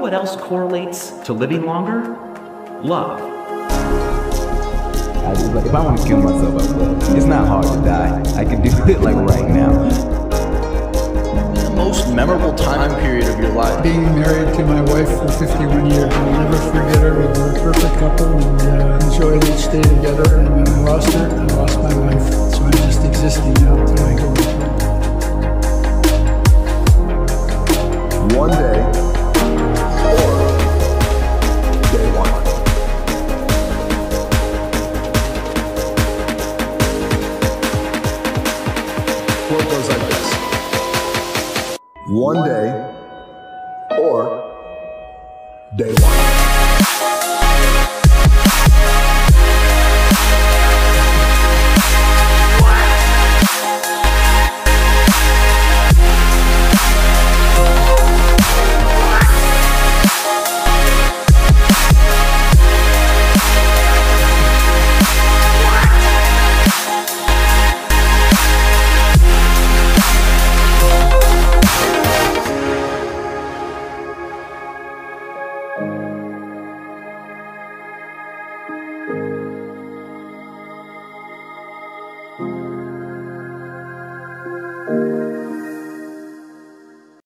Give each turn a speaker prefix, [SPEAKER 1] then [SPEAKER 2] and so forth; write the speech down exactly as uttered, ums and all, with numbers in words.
[SPEAKER 1] what else correlates to living longer? Love.
[SPEAKER 2] I, if I want to kill myself, I will. It's not hard to die. I can do it like right now.
[SPEAKER 3] The most memorable time period of your life?
[SPEAKER 4] Being married to my wife for fifty-one years. I'll never forget her. We were a perfect couple and uh, enjoyed each day together. And when I lost her, I lost my wife. So I'm just existing now until I go.
[SPEAKER 5] One day, or day one. Quote goes like this. One day, or day one. Thank you.